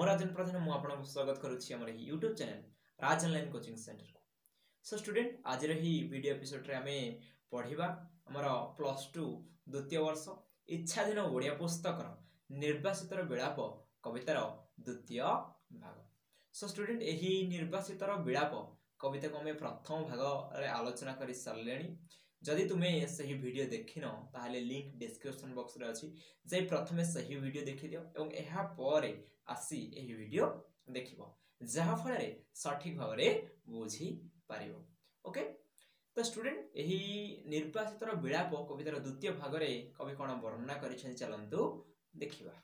ମୁଁ ରାଜନ ପ୍ରଧାନ ମୁଁ ଆପଣଙ୍କୁ ସ୍ୱାଗତ କରୁଛି ଆମର ଏହି YouTube channel Raj online coaching centre को। सो स्टूडेंट आज ही वीडियो एपिसोड रे आमे पढ़िबा हमर +2 द्वितीय वर्ष इच्छाधीन ओडिया पुस्तक निर्वासित विलाप कवितार द्वितीय भाग। सो स्टूडेंट यही निर्वासित विलाप कविता को आम प्रथम भाग रे आलोचना कर सारे। जदि तुम्हें सही वीडियो देखिन ताहले लिंक डिस्क्रिप्शन बॉक्स रे अछि, जे प्रथमे सही वीडियो देखि दियो एवं एहा परे आसी एही वीडियो देखिबो, जहा फल रे सठिक भाव रे बुझी पारिबो। ओके, तो स्टूडेंट यही निर्वासित विलाप कवितार द्वितीय भाग रे कवि कोन वर्णना करिसेन चलंतु देखिबा।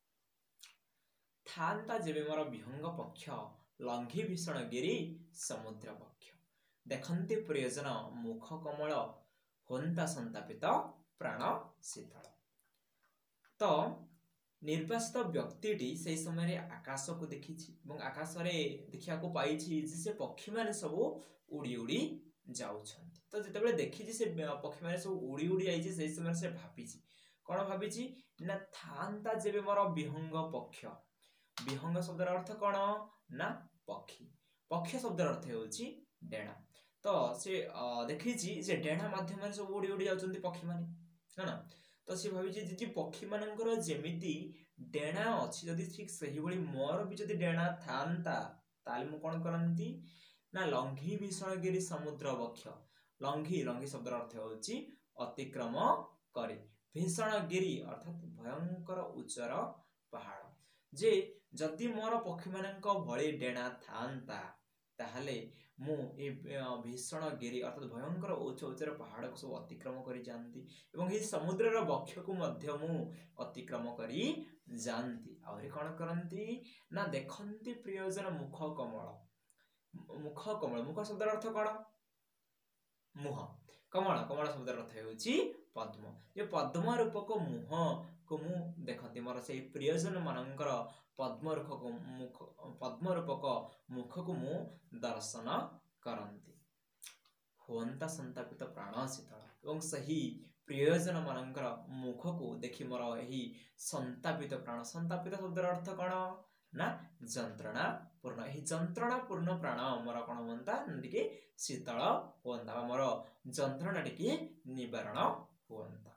थांता जेबे मोर विहंग पक्ष लंघी भीषण गिरी समुद्र पक्ष, देखंती प्रियजन मुख कमल होंता संतापित प्राण शीतल। तो निर्वासित व्यक्तिटी से समय आकाश को देखी आकाश रे देखा पाई से पक्षी माने सब उड़ी उड़ी जाउछंती। तो जिते देखी से पक्षी माने सब उड़ी उड़ी जाइए से समय से भाभी कौन भाभी ना थांता जेबे मोर विहंग पक्ष। विहंग शब्द अर्थ कौन ना पक्षी, पक्ष शब्द अर्थ होची डेणा। तो से देखी जे डेणा माध्यम सब उड़ी उड़ी जाउछंती पक्षी माने, है ना। तो से भावी जी पक्षी मानकर जेमिति डेणा अछि जदि ठीक सही भली मोर भी जदि डेणा थांता ताले मु कोन करंती ना लंघी भीषण गिरी समुद्र वक्ष। लंघी लंघी शब्द अर्थ होची अतिक्रम करे, भीषण गिरी अर्थात भयंकर उच्चर पहाड़। जे जदि मोर पक्षी मानक भली डेणा थांता ताहले मु ए भीषण गिरी अर्थात भयंकर उच्च उच्चर पहाड़ को सब अतिक्रम करी जानती एवं ये समुद्रर वक्ष को मध्य मु अतिक्रम करी जानती। आउरी कोन करंती ना देखंती प्रियजन मुख कमल। मुख कमल, मुख शब्द अर्थ कोन मुह, कमल कमल शब्द अर्थ होची पद्म। ये पद्म रूपक मुह को मु देखंती मोर से प्रियजन मानकर पद्म रूपक मुख को मु दर्शन करंती। होंता संतापित प्राण शीतल, एवं सही प्रियजन मानकर मुख को देखि मोर एही संतापित प्राण। संतापित शब्द अर्थ कौन ना जंत्रणा पूर्ण। एही जंत्रणा पूर्ण प्राण मोर कौन होंता टिके शीतल होंता, मोर जंत्रणा टिके निवारण होंता।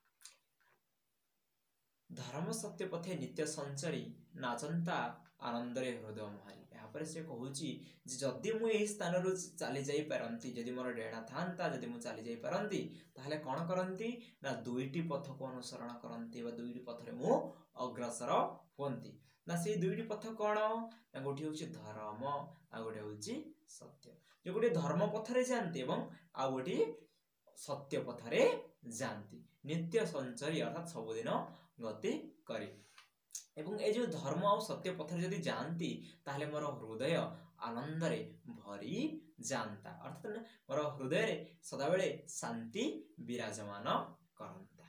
धर्म सत्य पथे नित्य संचरी नाचंता आनंदरे हृदय मोहारी। यहाँ पर से कहूची जदि मु एही स्थान रु चली जाई पारंती, जदि मोर डेणा थांता जदि मु चली जाई पारंती ताहले कोन करंती ना दुईटी पथ को अनुसरण करंती बा दुईटी पथ रे मु अग्रसर होंती। ना से दुईटी पथ कोन ना गोटी होची धर्म आ गोटी होची सत्य। जे गोटी धर्म पथ रे जानती एवं आ गोटी सत्य पथ रे जानती, नित्य संचरी अर्थात सबुदिन गति करी। एवं ए जो धर्म और सत्य पथर जदि जानती ताहले मोर हृदय आनंद रे भरी जानता, अर्थात मोर हृदय रे सदा बेले शांति विराजमान करंता।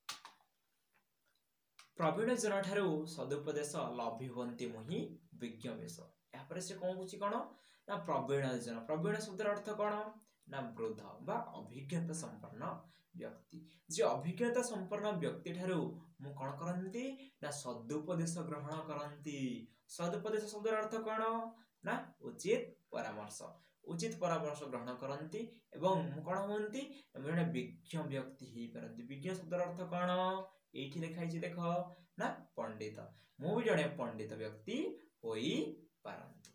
प्रवीण जन ठारू सदुपदेश लभि होंती मुहि विज्ञ वेश। यहाँ पर से कौन कुछ कौन ना प्रवीण जन। प्रवीण शब्द अर्थ कौन ना वृद्ध बा अभिज्ञता संपन्न व्यक्ति। जे अभिज्ञता संपन्न व्यक्ति ठारू मु कौन करंती ना सदुपदेश ग्रहण करंती। सदुपदेश शब्द अर्थ कौन ना उचित परामर्श। उचित परामर्श ग्रहण करंती एवं मु कौन होंती जने विज्ञ व्यक्ति ही परंती। विज्ञ शब्द अर्थ कौन एठी लिखाई छी देखो ना पंडित। मु भी जने पंडित व्यक्ति होई पारंती।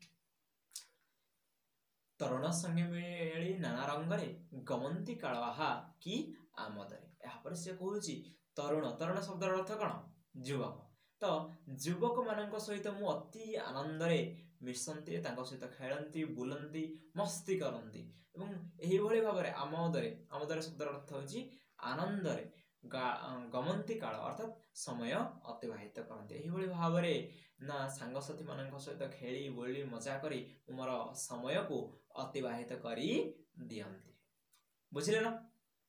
तरुण संगे मिली नाना रंगरे गमंती कालहा की आमदरे। यहाँ पर से कहूची तरुण। तरुण शब्द अर्थ कौन युवक। तो युवक मानक सहित मु अति आनंद रे मिशंती, तांको सहित खेलंती बुलंती मस्ती करंती एवं एही भली भाव रे आमदरे। आमदरे शब्द अर्थ होची आनंद रे गमंती काल अर्थात समय अतिबाहित करंती। एही भली भाव रे ना सांग साथी मानक सहित खेली बोली मजा करी मोर समय को अतिबाहित करी दियंती। बुझिले ना।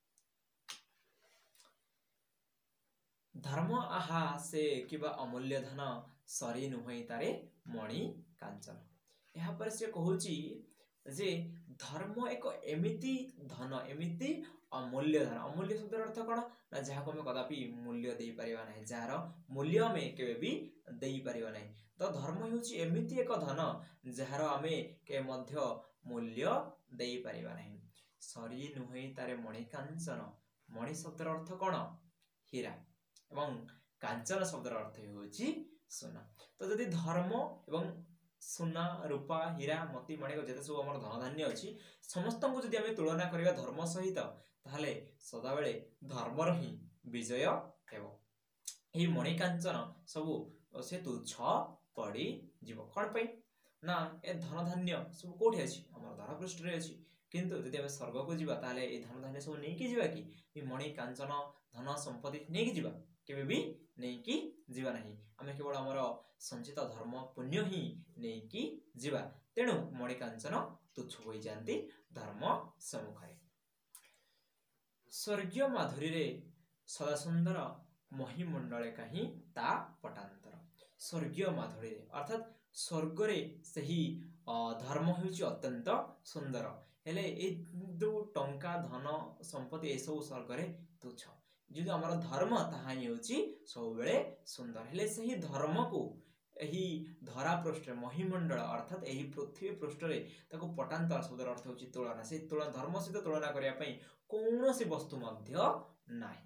धर्म आहा से किबा अमूल्य धन सरी नुहई तारे मणि कांचन। यहाँ पर से कहूची जे धर्म एक एमिति धन, एमिति अमूल्य धन। अमूल्य शब्द अर्थ कौन ना जहाँ को कदापि मूल्य दे परिबा नहीं, जार मूल्य में केबे भी देई परिबा नहीं। तो धर्म हेउची एमिति एक धन जार आमे के मध्य मूल्य देई परिबा नहीं। सरी नुहे तारे मणि कांचन, मणि शब्दर अर्थ कौन? हीरा, एवं कांचन शब्दर अर्थ हेउची सोना। तो जदि धर्म एवं सोना रूपा हीरा मोती मणिक जेते सब हमर धन धान्य अछि समस्त को जदि आमे तुलना करिबा धर्म सहित ताहले सदा बेले धर्मर ही विजय हेबो। एही मणि कांचन सब से तुच्छ पड़ी जीव कौन पे ना ए धन धान्य सब कोठी अछि हमर धरा पृष्ठ रे अछि। किंतु जदि आमे स्वर्ग को जीवा ताले ए धन धान्य सब नै कि जीवा कि ए मणि कांचन धन संपत्ति नै कि जीवा केबे भी नै कि जीवा नहीं। आमे केवल हमर संचित धर्म पुण्य ही नै कि जीवा। तेणु मणि कांचन तुच्छ होई जानती धर्म सम्मुखरे। स्वर्गीय माधुरी रे सदा सुंदर महिमंडले कहीं ता पटांतर। स्वर्गीय माधुरी रे अर्थात स्वर्ग रे सही धर्म हेउची अत्यंत सुंदर हेले ए दो टंका धन संपत्ति ए सब स्वर्ग रे तुच्छ। जो हमर धर्म ताहा हेउची सब बेले सुंदर हेले सही धर्म को एही धरा पृष्ठ महिमंडल अर्थात एही पृथ्वी पृष्ठ रे ताको पटांतर शब्दर अर्थ होची तुलना। से तुलना धर्म सहित तुलना करिया पई कोनोसी वस्तु मध्य नाही।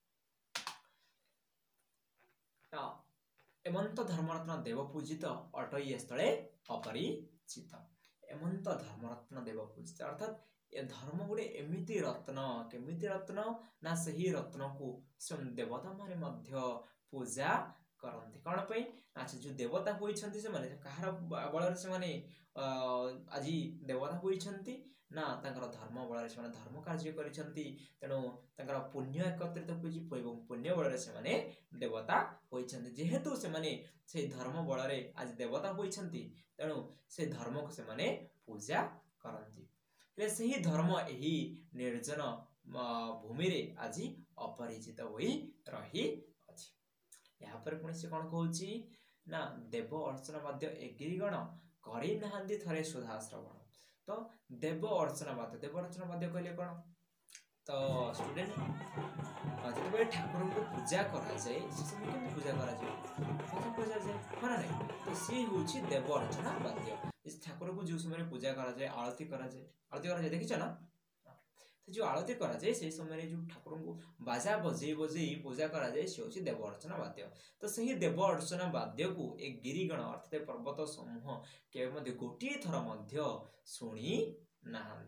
एमंत धर्मरत्न देव पूजित अटई स्थले अपरिचित। एमंत धर्मरत्न देव पूजित अर्थात ए धर्म गुडे एमिति रत्न केमिति रत्न ना सही रत्न को स्वयं देवता माने मध्य पूजा करंती कौन पे। अच्छा जो देवता होइछंती से माने कहार बळ से माने आजि देवता होइछंती ना तांकर धर्म बळ से माने धर्म कार्य करिछंती। तेणु तांकर पुण्य एकत्रित होइछि एवं पुण्य बळ से माने देवता होइछंती। जेहेतु से माने से धर्म बळ रे आज देवता होइछंती तेणु से धर्म को से माने पूजा करंती। ले सही धर्म एही निर्जन भूमि रे आजि अपरिचित होई रही अछि। यहाँ पर पुणी से कौन कहूची ना देव अर्चना मध्य एगिरिगण करी नहांती थरे सुधा श्रवण। तो देव अर्चना मध्य कहले कौन तो स्टूडेंट जब ठाकुर को पूजा करा जाए से समय केमि पूजा करा जाए पूजा जाए माना नहीं। तो सी होची देव अर्चना मध्य। इस ठाकुर को जो समय पूजा करा जाए आरती करा जाए देखिछ ना। तो जो आरती करा जाए से समय जो ठाकुर को बाजा बजे बजे पूजा करा जाए से होची देव अर्चना वाद्य। तो सही देव अर्चना वाद्य को एक गिरिगण अर्थात पर्वत समूह के मध्य गोटिए थर मध्य सुनी नाहंती।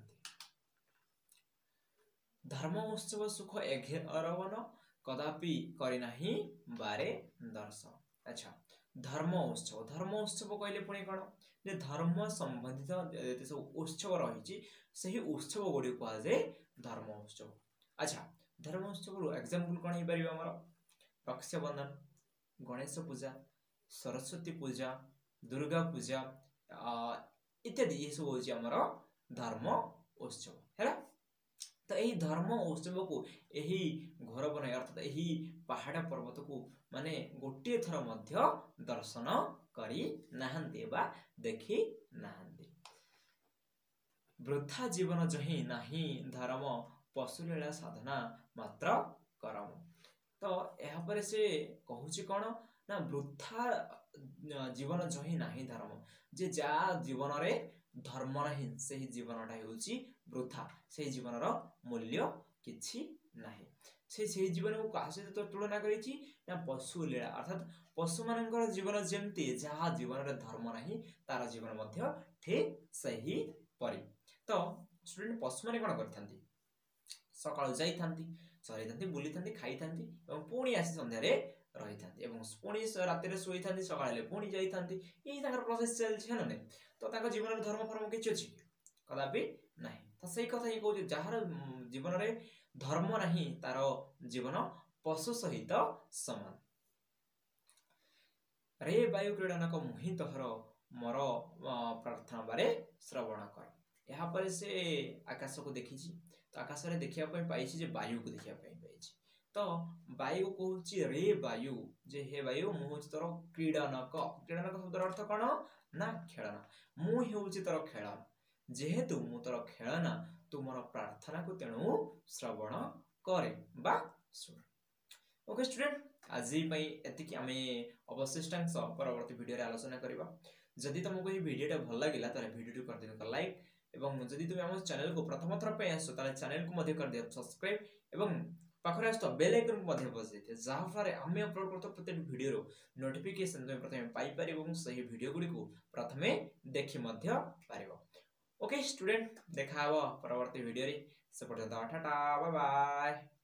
धर्म उत्सव सुख एघेरवन कदापि करी नाही बारे दर्शन। अच्छा धर्म उत्सव कहले पुणी कौन जे धर्म संबंधित जते सब उत्सव रही सही उत्सव गुडी कहा जाए धर्म उत्सव। अच्छा धर्म उत्सव रो एग्जांपल कोन हे परिबा हमर रक्षाबंधन, गणेश पूजा, सरस्वती पूजा, दुर्गा पूजा इत्यादि ये सब होची हमर धर्म उत्सव हैला। तो यही धर्म उत्सव को यही घर बनाए अर्थात यही पहाड़ पर्वत को माने गोटे थर मध्य दर्शन करी नाहंती बा देखी नाहंती। वृथा जीवन जही नाही धर्म पशुलीला साधना मात्र करम। तो यहाँ पर से कहूची कौन ना वृथा जीवन जही नाही धर्म जे जा जीवन रे धर्म नाही से जीवनटा हेउची वृथा से जीवन रो मूल्य किछि नाही। से जीवन को कहा सहित तुलना करिछि ना पशु लीला अर्थात पशु मानकर जीवन जेमती जहाँ जीवन रे धर्म नाही तार जीवन मध्य ठीक सही परि। तो स्टूडेंट पशु माने कोन करथांती सकाळ जाइथांती चरैथांती बुलिथांती खाइथांती एवं पुणी आसी संध्या रे रहिथांती एवं पुणी राति रे सोइथांती सकाळे पुणी जाइथांती ई ताकर प्रोसेस चलछि न नै। तो ताकर जीवन रे धर्म फर्म किछि अछि कदापि नाही। तो सही कथा ही कहू जार जीवन रे धर्म नाही तार जीवन पशु सहित समान। रे वायु क्रीडनक मुहि तोहर मोर प्रार्थना बारे श्रवण कर। यहाँ पर से आकाश को देखी तो आकाश रे देखिया पाइछि जे वायु को देखिया पाइछि। तो वायु कहूची रे वायु जे हे वायु मु होची तोर क्रीडनक। क्रीडनक शब्दर अर्थ कौन ना खेलना। मु हेउची तोर खेलन जेहेतु मु तोर खेलना तू मोर प्रार्थना को तेणु श्रवण करे बा सुन। ओके स्टूडेंट आज एतिक आम अवशिष्टांश परवर्ती वीडियो आलोचना करबा। जदि तुमको ये वीडियो भल लगिला ताले वीडियो कर दियो लाइक एवं जदि तुम आम चैनल को प्रथम थर पे आसो ताले चैनल को कर दियो सब्सक्राइब एवं पाखरे आस बेल आइकन को बजाई दिए जहाँ फल आम अपलोड करते प्रत्येक वीडियो नोटिफिकेशन तुम प्रथम पाइपर और सही वीडियो गुड़ी को प्रथमे देखि पार। ओके स्टूडेंट देखा परवर्ती वीडियो से पर्यंत टाटा बाय बाय।